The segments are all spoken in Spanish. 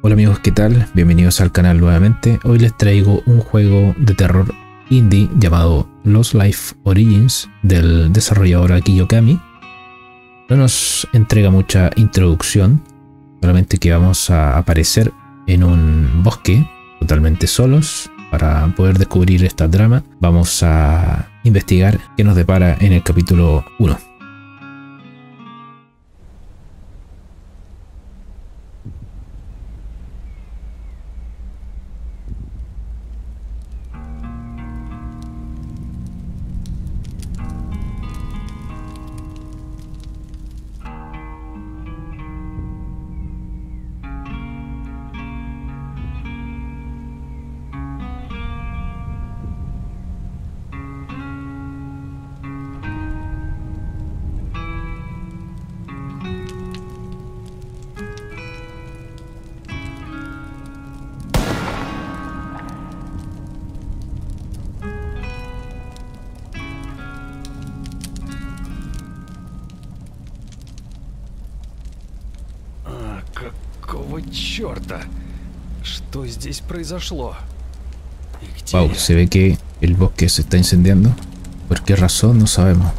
Hola amigos, ¿qué tal? Bienvenidos al canal nuevamente. Hoy les traigo un juego de terror indie llamado Lost Life Origins del desarrollador Aki Yokami. No nos entrega mucha introducción, solamente que vamos a aparecer en un bosque totalmente solos. Para poder descubrir esta trama, vamos a investigar qué nos depara en el capítulo 1. Какого черта? Что здесь произошло? Wow, se ve que el bosque se está incendiando. ¿Por qué razón? No sabemos.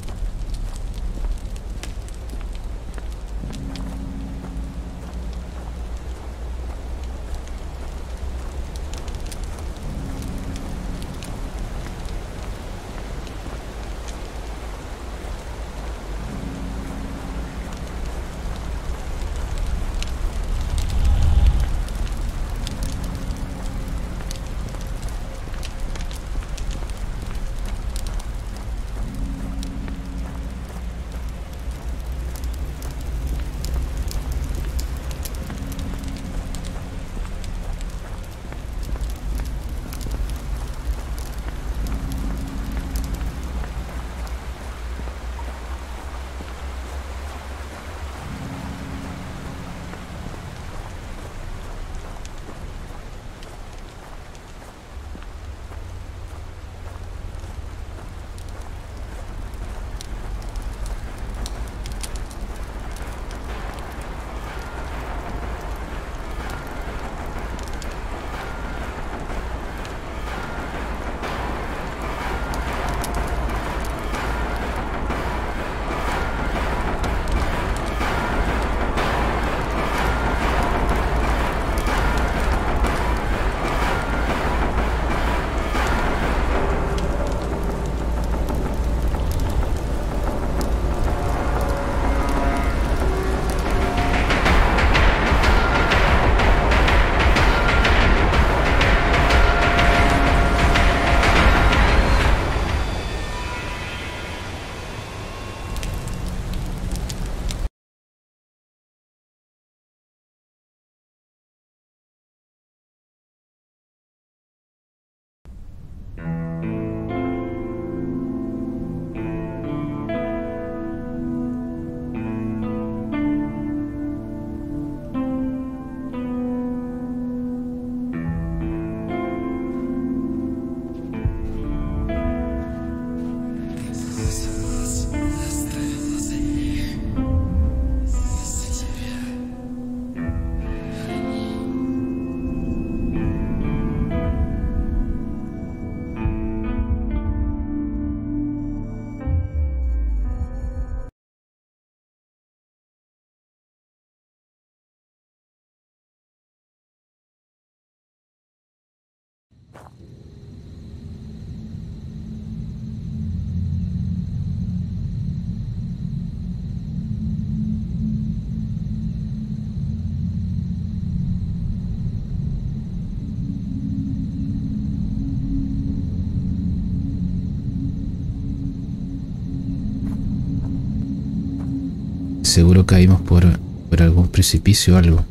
Seguro caímos por algún precipicio o algo.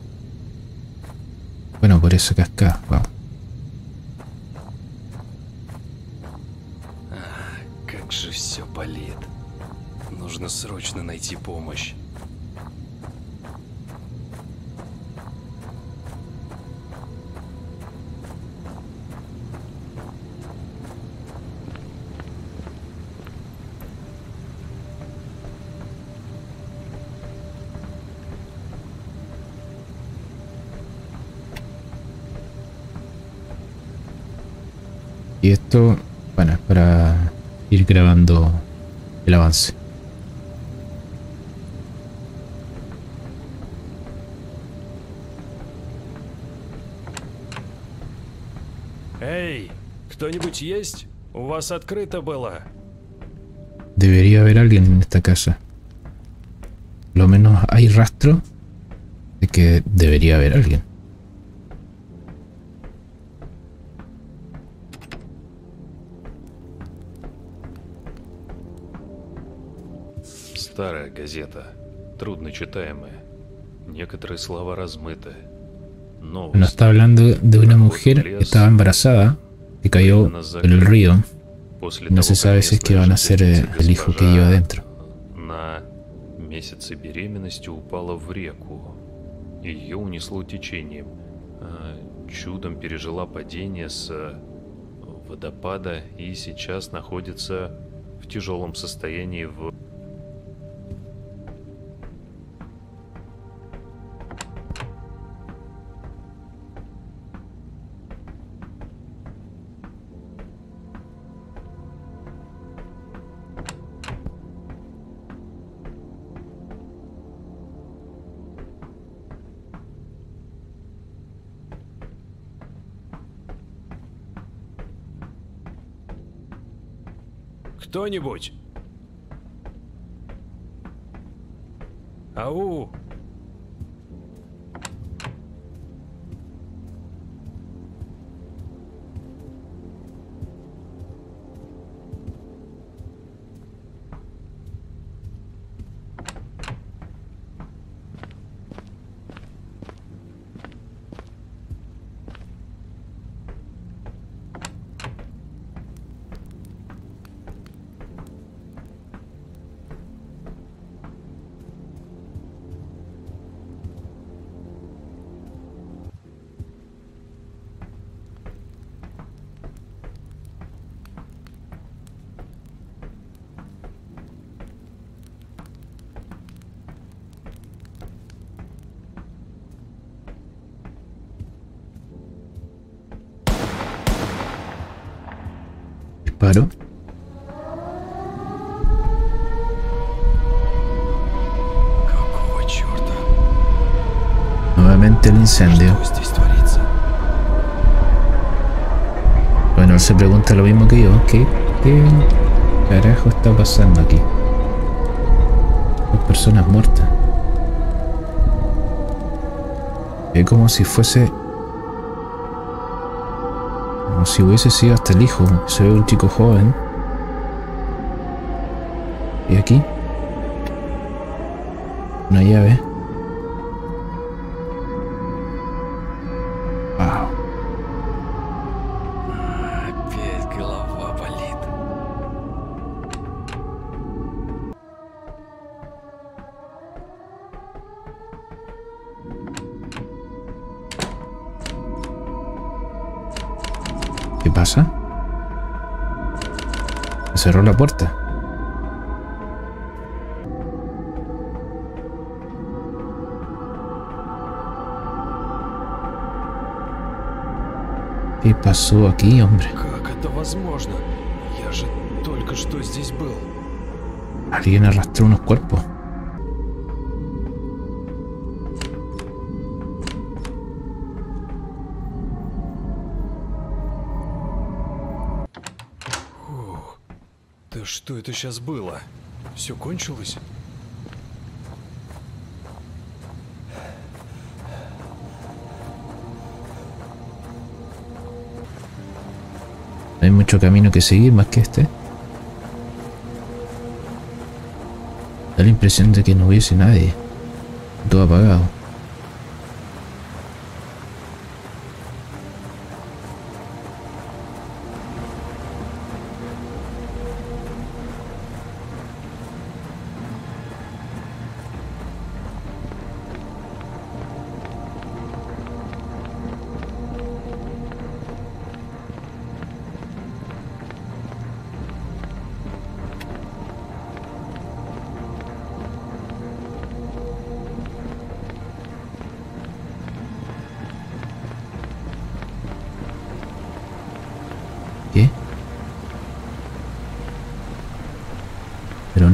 Bueno, por esa cascada. Wow. Как же все болит. Нужно срочно найти помощь. Y esto, bueno, es para ir grabando el avance. Эй, кто-нибудь есть? У вас открыто было. Debería haber alguien en esta casa. Lo menos hay rastro de que debería haber alguien. Старая газета, трудночитаемая. Некоторые слова размыты. Nos está hablando de una mujer que estaba embarazada, que cayó en el río. No se sabe si es que van a ser el hijo que lleva adentro. На месяце беременности упала в реку. Ее унесло течением. Чудом пережила падение с водопада и сейчас находится в тяжелом состоянии в... Кто-нибудь? Ау! Disparo. Какого черта? Nuevamente el incendio. Что здесь творится? Bueno, él se pregunta lo mismo que yo. ¿Qué carajo está pasando aquí? Dos personas muertas. Es como si fuese... Como si hubiese sido hasta el hijo. Se ve un chico joven. Y aquí una llave. Wow. Опять голова болит. ¿Qué pasa? Se cerró la puerta. ¿Qué pasó aquí, hombre? Как это возможно? Я же только что здесь был. Alguien arrastró unos cuerpos. Да что это сейчас было? Все кончилось? No hay mucho camino que seguir más que este. Da la impresión de que no hubiese nadie. Todo apagado.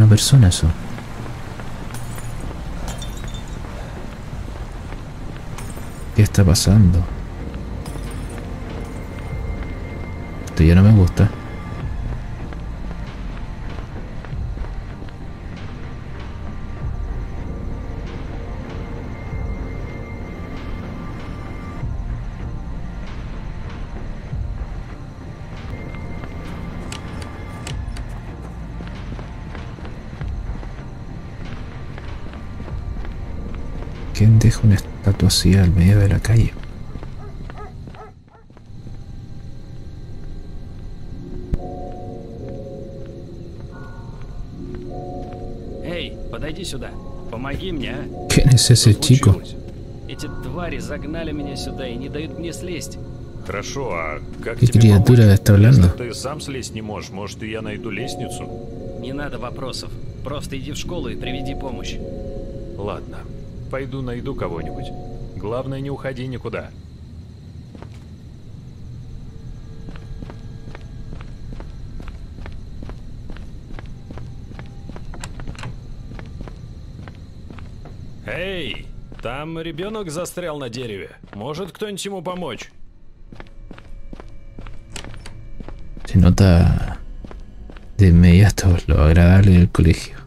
una persona eso. ¿Qué está pasando? Esto ya no me gusta. ¿Quién deja una estatua así al medio de la calle? Эй, подойди сюда. Помоги мне, а? ¿Quién es ese Что chico? случилось? Эти твари загнали меня сюда и не дают мне слезть. Хорошо, а как ¿Qué тебе criatura помочь? está hablando? Если ты сам слезть не можешь, может, и я найду лестницу? Не надо вопросов. Просто иди в школу и приведи помощь. Ладно, пойду найду кого-нибудь. Главное, не уходи никуда. Эй, там ребенок застрял на dереве. Может кто-нибудь ему помочь? Se nota de inmediato lo agradable del colegio.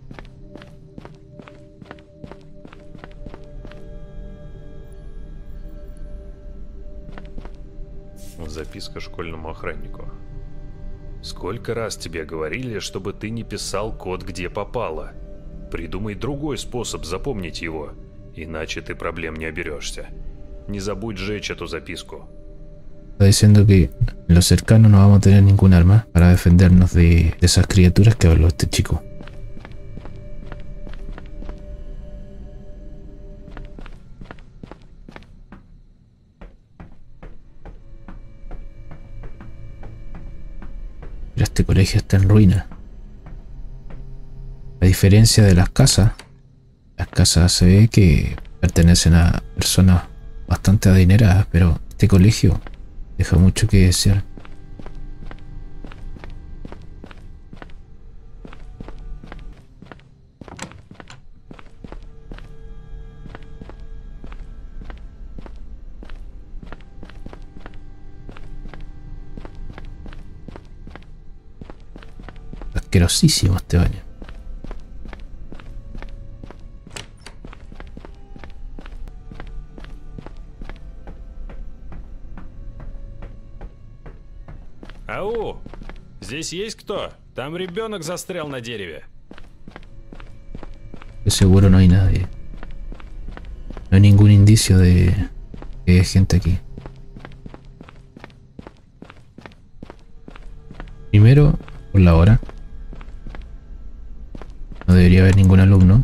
Записка школьному охраннику. Сколько раз тебе говорили, чтобы ты не писал код где попало? Prидумай другой способ запомнить его, иначе ты проблем не оберешься. Не забудь сжечь эту записку. Está diciendo que en lo cercano no vamos a tener ningún arma para defendernos de esas criaturas que habló este chico. Pero este colegio está en ruina. A diferencia de las casas se ve que pertenecen a personas bastante adineradas, pero este colegio deja mucho que desear. Asquerosísimo este baño. Ау! Здесь есть кто? Там ребенок застрял на дереве. De seguro no hay nadie. No hay ningún indicio de que hay gente aquí. Primero, por la hora. No debería haber ningún alumno.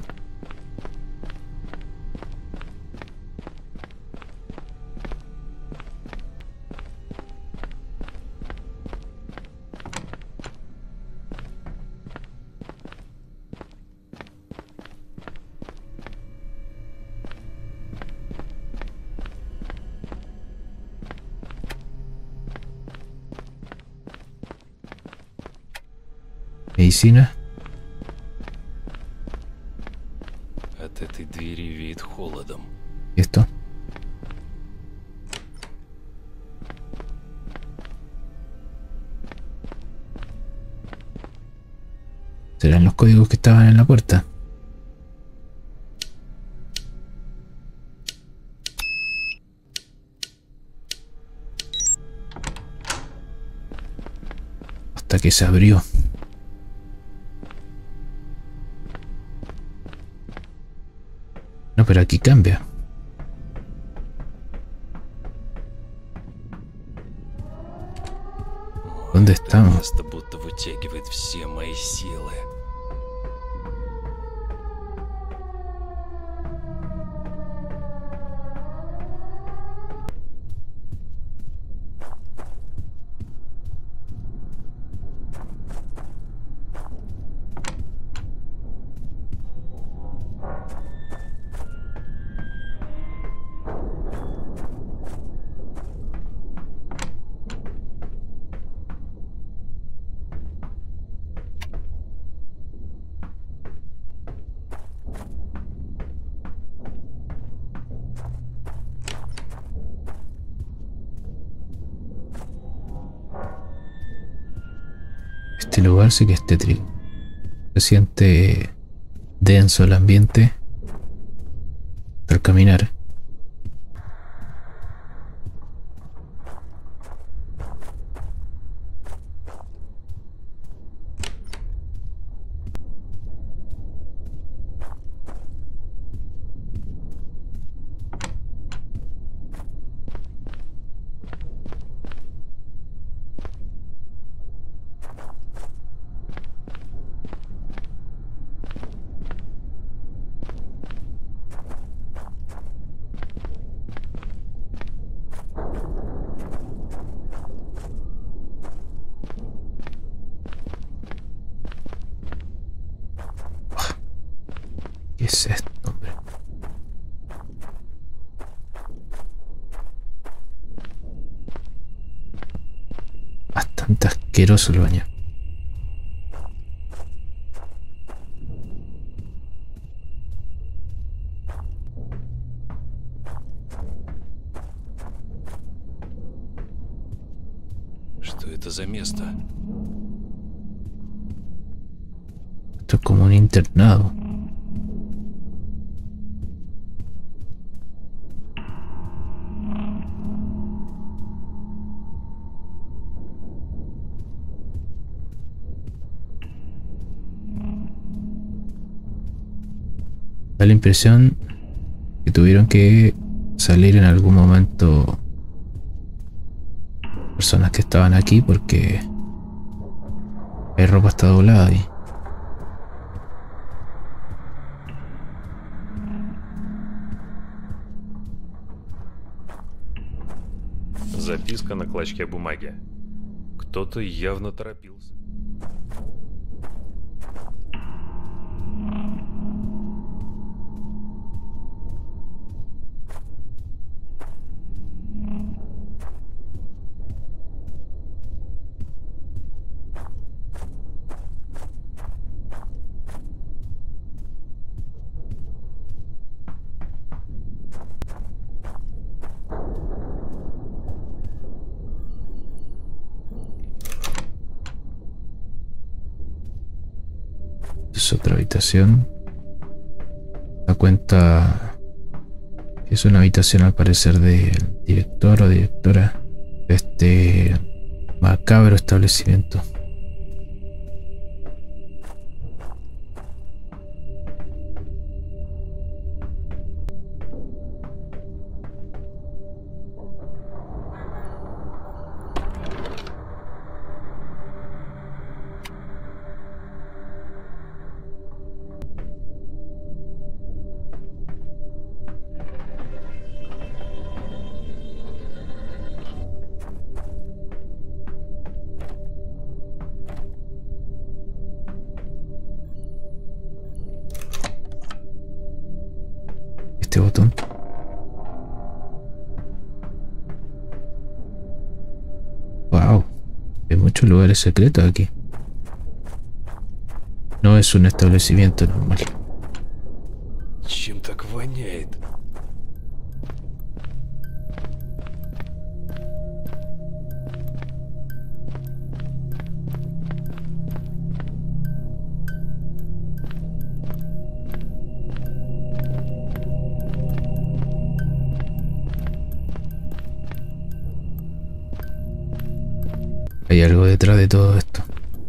Medicina. От этой двери веет холодом. ¿Y esto? ¿Serán los códigos que estaban en la puerta? Hasta que se abrió. No, pero aquí cambia. ¿Dónde estamos? Место будто вытягивает все мои силы. Este lugar sí que es tétrico. Se siente denso el ambiente al caminar. ¿Qué es esto, hombre? Bastante asqueroso el baño. Что это за место? Esto es como un internado. Da la impresión que tuvieron que salir en algún momento personas que estaban aquí porque hay ropa está doblada ahí. Записка на клочке бумаги. Кто-то явно торопился. Es otra habitación. Da cuenta que es una habitación al parecer del director o directora de este macabro establecimiento. Este botón. Wow, hay muchos lugares secretos aquí. No es un establecimiento normal. Чем так воняет? Hay algo detrás de todo esto.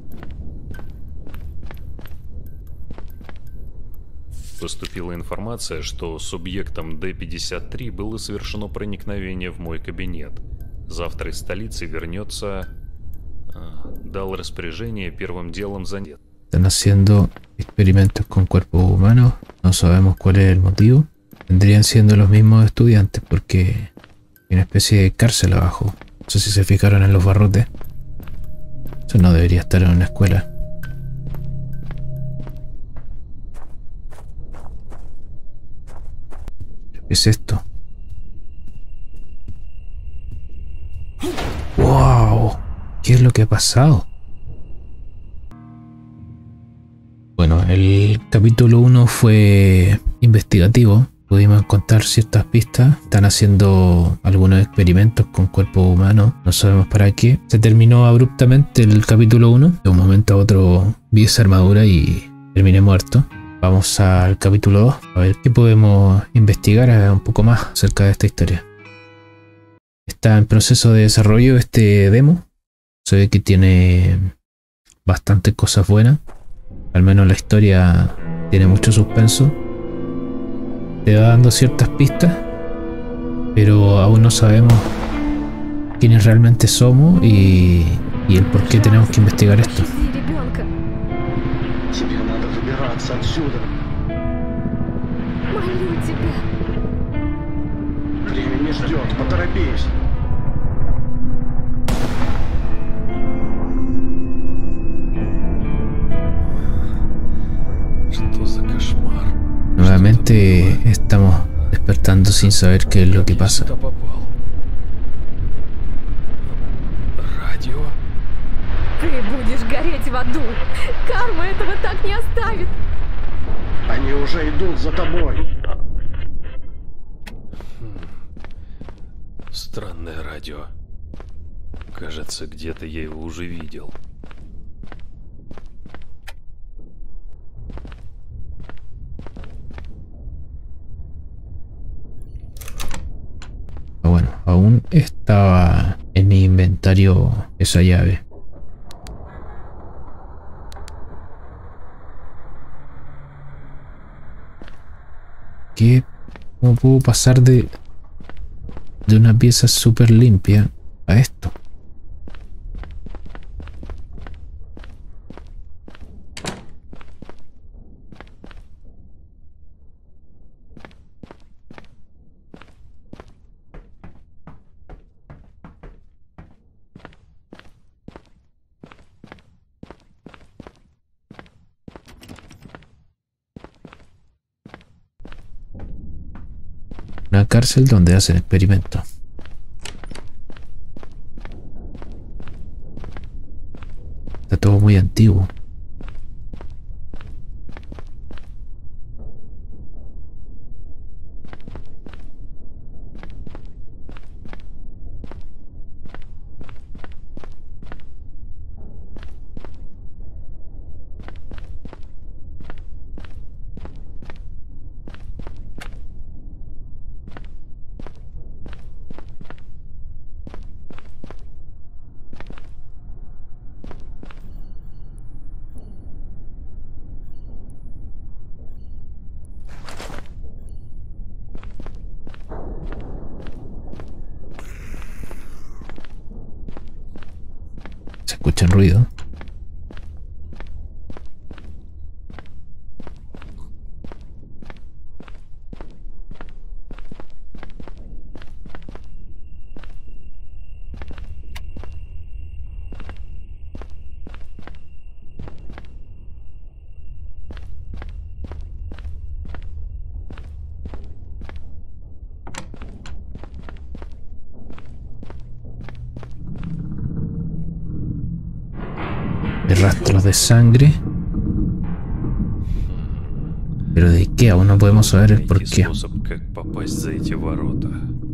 Поступила информация, что субъектом D-53 было совершено проникновение в мой кабинет. Завтра из столицы вернется... Дал распоряжение первым делом занять. Están haciendo experimentos con cuerpos humanos. No sabemos cuál es el motivo. Vendrían siendo los mismos estudiantes porque hay una especie de cárcel abajo. No sé si se fijaron en los barrotes. Eso no debería estar en una escuela. ¿Qué es esto? ¡Wow! ¿Qué es lo que ha pasado? Bueno, el capítulo 1 fue investigativo. pudimos encontrar ciertas pistas. Están haciendo algunos experimentos con cuerpos humanos, no sabemos para qué. Se terminó abruptamente el capítulo 1. De un momento a otro vi esa armadura y terminé muerto. Vamos al capítulo 2 a ver qué podemos investigar un poco más acerca de esta historia. Está en proceso de desarrollo este demo. Se ve que tiene bastantes cosas buenas. Al menos la historia tiene mucho suspenso. Te va dando ciertas pistas, pero aún no sabemos quiénes realmente somos y el por qué tenemos que investigar esto. Тебе надо выбираться отсюда. Молю тебя. Время не ждет, поторопись. Что за кошмар? Nuevamente estamos despertando sin saber qué es lo que pasa. Сюда попал. Радио? Ты будешь гореть в аду. Карма этого так не оставит. Они уже идут за тобой. Странное радио. Кажется, где-то я его уже видел. Bueno, aún estaba en mi inventario esa llave. ¿Qué? ¿Cómo puedo pasar de una pieza súper limpia a esto? Una cárcel donde hacen experimentos. Está todo muy antiguo. Se escucha ruido. Rastros de sangre. Pero de qué aún no podemos saber el por qué. Способ, как попасть за эти ворота.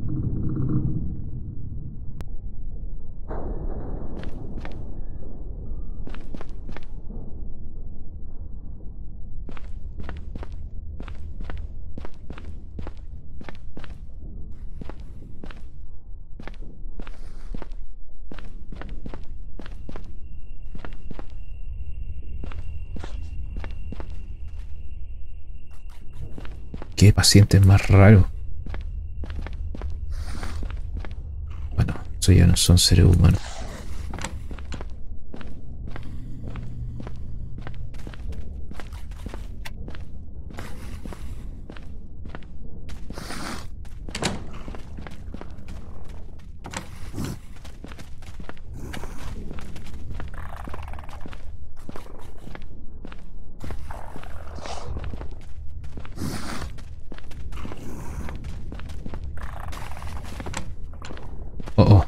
¿Qué paciente más raro? Bueno, eso ya no son seres humanos. Oh, oh.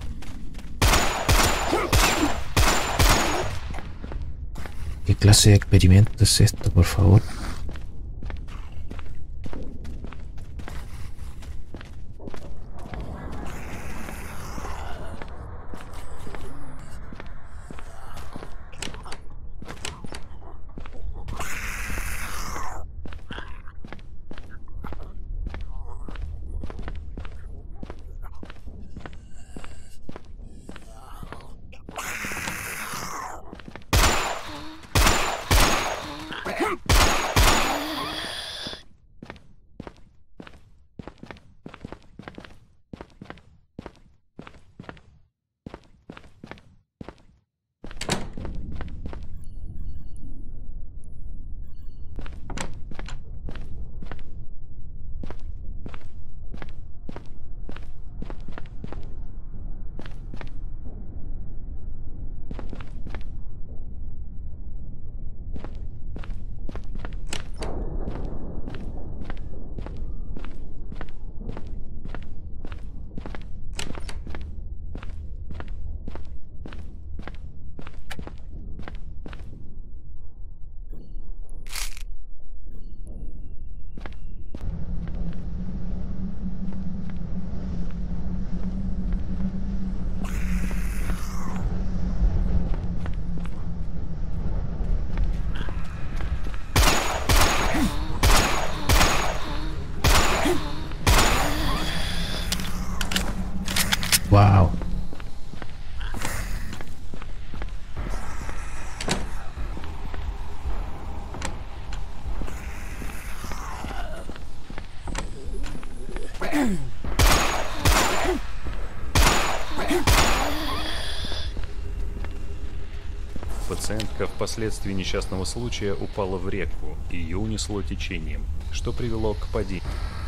¿Qué clase de experimento es esto, por favor? Wow. Пациентка впоследствии несчастного случая упала в реку, и ее унесло течением, что привело к падению.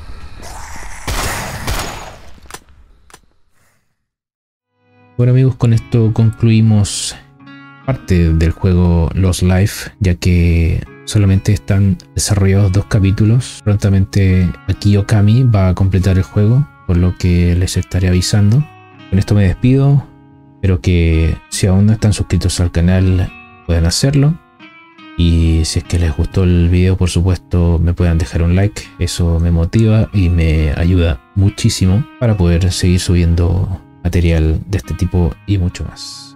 Bueno amigos, con esto concluimos parte del juego Lost Life, ya que solamente están desarrollados 2 capítulos. Prontamente Akiyo Kami va a completar el juego, por lo que les estaré avisando. Con esto me despido. Espero que si aún no están suscritos al canal puedan hacerlo. Y si es que les gustó el video, por supuesto, me puedan dejar un like. Eso me motiva y me ayuda muchísimo para poder seguir subiendo material de este tipo y mucho más.